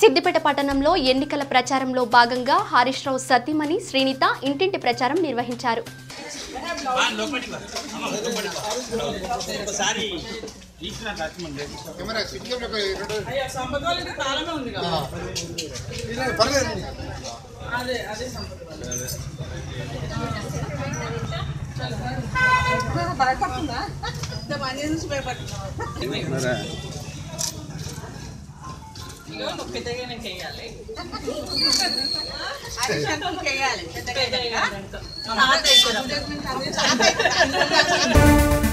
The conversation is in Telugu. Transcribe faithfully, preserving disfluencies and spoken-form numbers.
సిద్దిపేట పట్టణంలో ఎన్నికల ప్రచారంలో భాగంగా హరీష్ రావు సతీమణి శ్రీనిత ఇంటింటి ప్రచారం నిర్వహించారు. పెద్దగానే చేయాలి అది సంతం చేయాలి పెద్దగా